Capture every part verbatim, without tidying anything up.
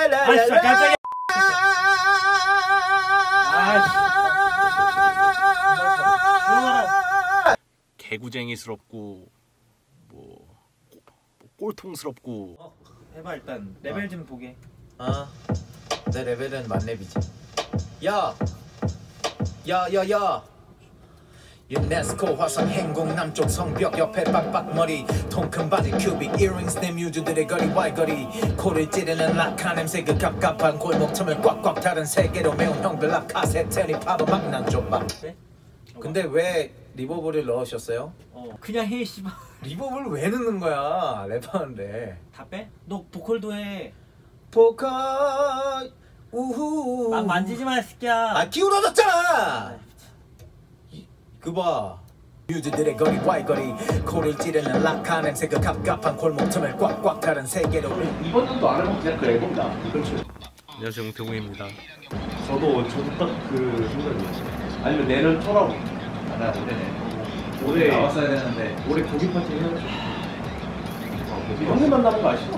진짜 깜짝이야. 개구쟁이스럽고 뭐 꼴통스럽고. 어, 해봐 일단 레벨 좀 보게. 아, 내 레벨은 만렙이지. 야, 야, 야, 야. 유네스코 화성 행공 남쪽 성벽 옆에 빡빡머리 통큰 바지 큐빅 이어링스 내 뮤즈들의 거리 와이거리 코를 찌르는 락한 냄새 그 갑갑한 골목 틈을 꽉꽉 다른 세계로 매운 형들 앞 카세트니 파도 막난 좁아. 네? 근데 왜 리버브를 넣으셨어요? 어 그냥 해 씨발. 리버브를 왜 넣는 거야 랩하는데. 다 빼? 너 보컬도 해. 보컬 우후 막 만지지 마 새끼야. 아 기울어졌잖아. 그봐 뮤즈들의 거리 와이거리 코를 찌르는 락한 냄새 그 갑갑한 골목 틈을 꽉꽉 다른 세계로. 이번 년도 안 해본 그냥 그 앨범이다. 그렇죠. 안녕하세요, 웅태공입니다. 저도 저도 딱 그 생각이에요. 아니면 내년 토라고. 아, 나 올해네. 올해 나왔어야 되는데 올해 고기 파티 해야죠. 형님 만나는 거 아시죠?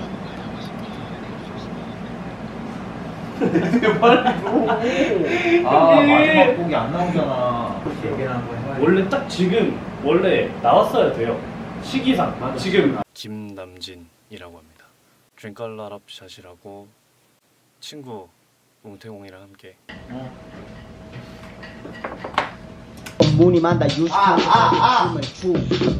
빨리 아 마지막 곡이 안 나오잖아. 얘기를 한번 해봐야지. 원래 딱 지금 원래 나왔어야 돼요. 시기상 맞아. 지금 김남진이라고 합니다. 드링컬러랍샷이라고 친구 웅태공이랑 함께. 어. 무늬만다 유식한 춤을 추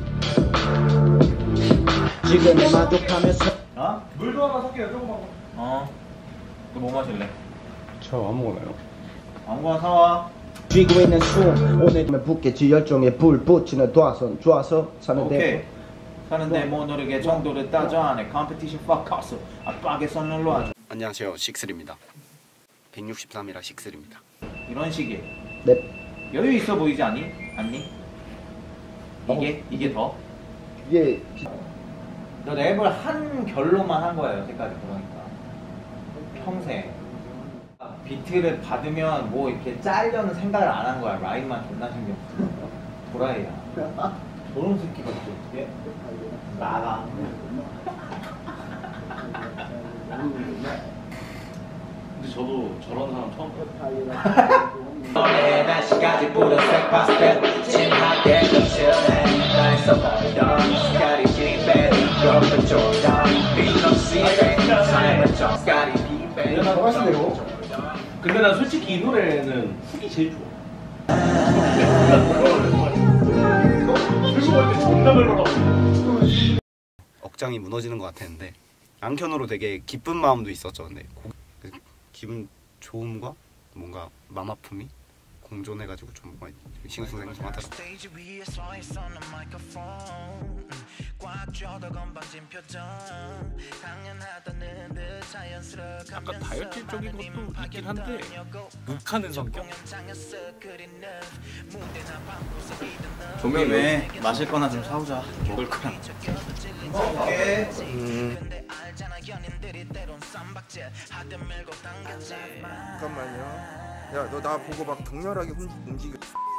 지금의 만족하면서. 어? 물도 하나 섞여요. 조금 하고. 어. 너 뭐 마실래? 저 아무거나요. 아무거나 사와. 쥐고 있는 숨 오늘 붓겠지 열정에 불 붙이는 도화선 좋아서 사는데. 오케이 사는데 뭐 노력의 정도를 따져 안해 컴피티션 fuck hustle 압박에 선을 놓아줘. 안녕하세요, 식슬입니다. 백육십삼이라 식슬입니다. 이런 식의 네. 여유 있어 보이지 않니? 않니? 이게? 어. 이게 더? 이게 너 랩을 한 결로만 한 거야 여태까지. 그러니까 평생 비트를 받으면 뭐 이렇게 짜려는 생각을 안 한 거야. 라인만 존나 신경 도라이야. 저런 새끼가 또 어떻게 나가. 근데 저도 저런 사람 처음 봤어요. 너의 날씨까지 푸른색 파스텔 진하게 거칠해 나에서 보던 스카리 비베리 그렇게 조던 비너시에 삶은 좀 스카리 비베리. 근데 난 솔직히 이 노래는 훅이 제일 좋아. 들고 갈때 존나 별로라고. 억장이 무너지는 것 같았는데 양편으로 되게 기쁜 마음도 있었죠. 근데 고, 그 기분 좋음과 뭔가 맘 아픔이 공존해가지고 좀 뭔가 싱숭생숭하더라고요. 약간 다혈질적인 것도 있긴 한데 묵하는 성격? 종민 왜 마실 거나 좀 사오자. 먹을 거랑. 오케이. 음. 잠깐만요. 야, 너 나 보고 막 격렬하게 움직여.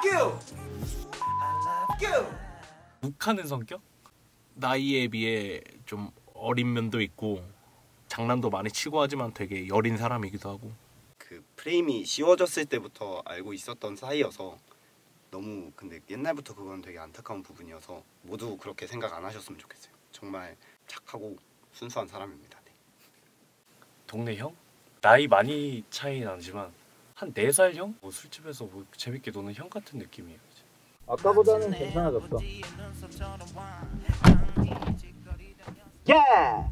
묵하는 성격? 나이에 비해 좀 어린 면도 있고 장난도 많이 치고 하지만 되게 여린 사람이기도 하고. 그 프레임이 씌워졌을 때부터 알고 있었던 사이여서 너무 근데 옛날부터 그건 되게 안타까운 부분이어서 모두 그렇게 생각 안 하셨으면 좋겠어요. 정말 착하고 순수한 사람입니다. 네. 동네 형? 나이 많이 차이 나지만 한 네 살 형? 뭐 술집에서 뭐 재밌게 노는 형 같은 느낌이에요. 이제. 아까보다는 괜찮아졌어. Yeah!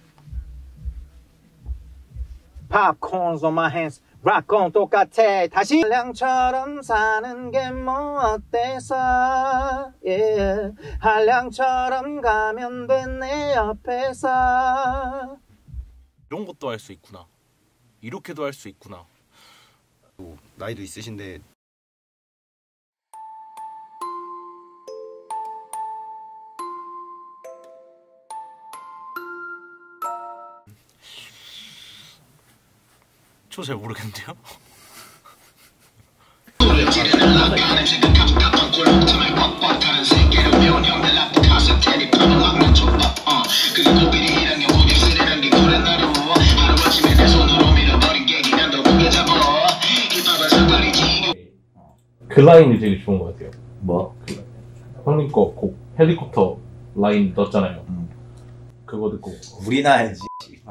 Popcorns on my hands, rock on 똑같아. 다시 한량처럼 사는 게 뭐 어때서? Yeah. 한량처럼 가면 돼 내 옆에서. 이런 것도 할 수 있구나. 이렇게도 할 수 있구나. 또 나이도 있으신데 저 잘 모르겠는데요? 그리고 비리랑 영국에 쓰레란 게 고래 나로 하루아침에 내 손으로 라인이 되게 좋은 것 같아요. 뭐? 그 형님 거 곡 헬리콥터 라인 넣었잖아요. 음. 그거 듣고 우리나 알지.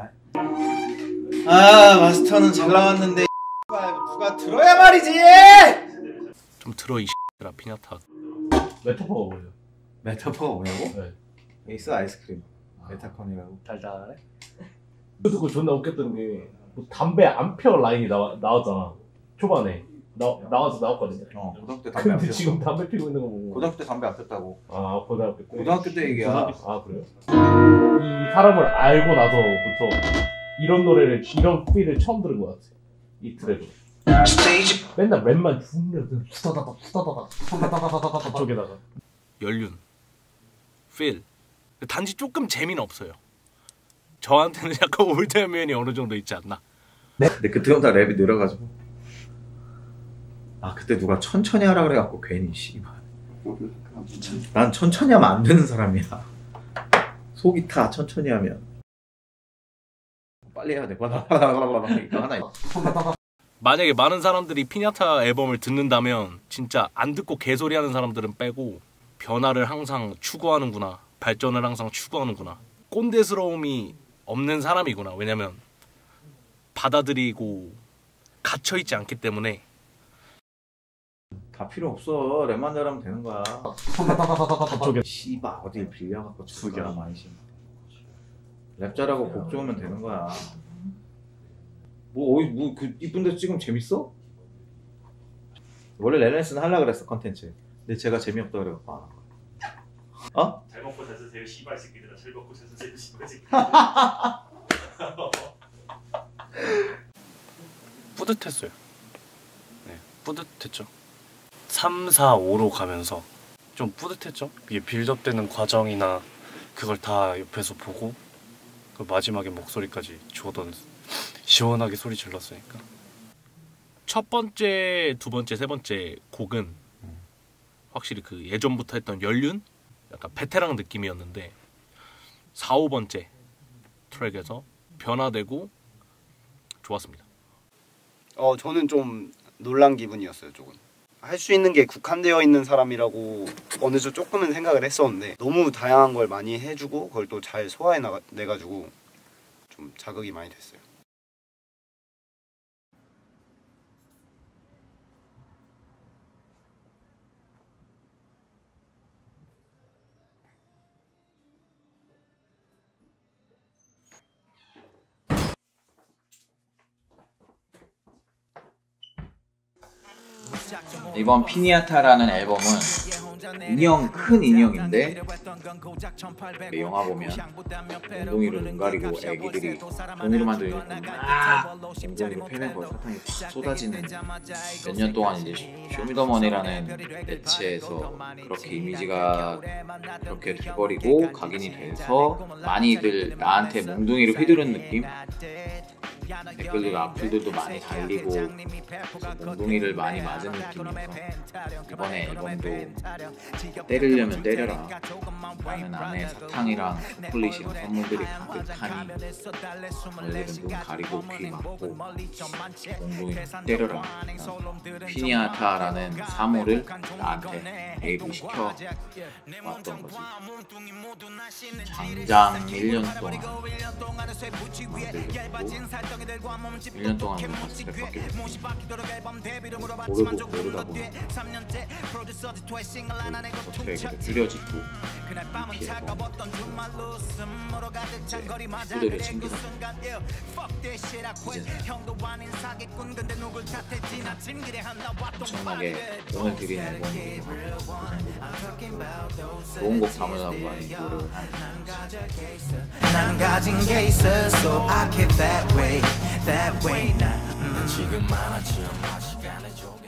아 마스터는 잘 나왔는데 누가 들어야 말이지. 좀 들어 이 X라 피냐타. 메타포가 뭐예요? 메타포가 뭐냐고? 네. 에이스 아이스크림 메타콘이라고. 달달해? 그거 듣고 존나 웃겼던 게 뭐 담배 안 펴 라인이 나와, 나왔잖아 초반에 나, 나와서 나왔거든요. 어 고등학교 때 담배 안 근데 폈어. 지금 담배 피고 있는 거 보고 고등학교 때 담배 안 폈다고. 아 고등학교 때? 고등학교 때 얘기야. 아 그래요? 이 사람을 알고 나서부터 이런 노래를 이런 필을 처음 들은 것 같아. 이 트랙을 맨날 랩만 죽는 수다다닥 수다다닥 수다다닥 저쪽에다가 연륜 필 단지 조금 재미는 없어요. 저한테는 약간 올드면이 어느 정도 있지 않나. 네? 근데 그때부터 랩이 늘어가지고 아 그때 누가 천천히 하라 그래갖고 괜히 씨발 난 천천히 하면 안 되는 사람이야. 속이 타 천천히 하면. 빨리 해야 돼. 이거 하나 있어. 만약에 많은 사람들이 피냐타 앨범을 듣는다면 진짜 안 듣고 개소리하는 사람들은 빼고 변화를 항상 추구하는구나, 발전을 항상 추구하는구나, 꼰대스러움이 없는 사람이구나. 왜냐면 받아들이고 갇혀있지 않기 때문에. 다 필요 없어. 랩만 잘하면 되는 거야. 저쪽에 씨발 어디 빌려갖고 죽여 많이 심. 랩 잘하고 곡 좋으면 되는 거야. 뭐 어이 뭐그 이쁜 데서 찍으면 재밌어? 원래 레네스는 하려고 그랬어 컨텐츠. 근데 제가 재미없다 그래갖고 안 한 거야. 어? 잘 먹고 잘 쓰세요 씨발 새끼들아. 잘 먹고 잘 쓰세요 씨발 새끼들. 뿌듯했어요. 네, 뿌듯했죠. 삼, 사, 오로 가면서 좀 뿌듯했죠. 이게 빌드업되는 과정이나 그걸 다 옆에서 보고 그 마지막에 목소리까지 주어던 시원하게 소리 질렀으니까. 첫 번째, 두 번째, 세 번째 곡은 확실히 그 예전부터 했던 연륜? 약간 베테랑 느낌이었는데 사, 오 번째 트랙에서 변화되고 좋았습니다. 어 저는 좀 놀란 기분이었어요. 조금 할 수 있는 게 국한되어 있는 사람이라고 어느 정도 조금은 생각을 했었는데 너무 다양한 걸 많이 해주고 그걸 또 잘 소화해내가지고 좀 자극이 많이 됐어요. 이번 피니아타라는 앨범은 인형, 큰 인형인데 영화 보면 엉덩이로 눈 가리고 애기들이 종이로 만든 막 엉덩이로 패내고 사탕이 팍 쏟아지는, 몇 년 동안 이제 쇼미더머니라는 매체에서 그렇게 이미지가 그렇게 돼버리고 각인이 돼서 많이들 나한테 몽둥이를 휘두른 느낌? 댓글도 악플들도 많이 달리고 몽둥이를 많이 맞은 느낌이어서 이번에 앨범도 때리려면 때려라, 나는 안에 사탕이랑 초콜릿이랑 선물들이 가득하니 너희들은 눈 가리고 귀 막고 몽둥이 때려라. 피니아타라는 사물을 나한테 대입시켜 왔던 거지. 장장 일 년 동안 일 년 동안 스펙밖에 모르고 모르다 보면 어떻게 줄여짓고 이피에서 후대를 챙기다 엄청나게 오늘 드린 앨범으로 좋은 곡 담으려고 많이 노력을 난 가진 게 있어 I keep that way that way 나 지금 많아지는 시간을 줘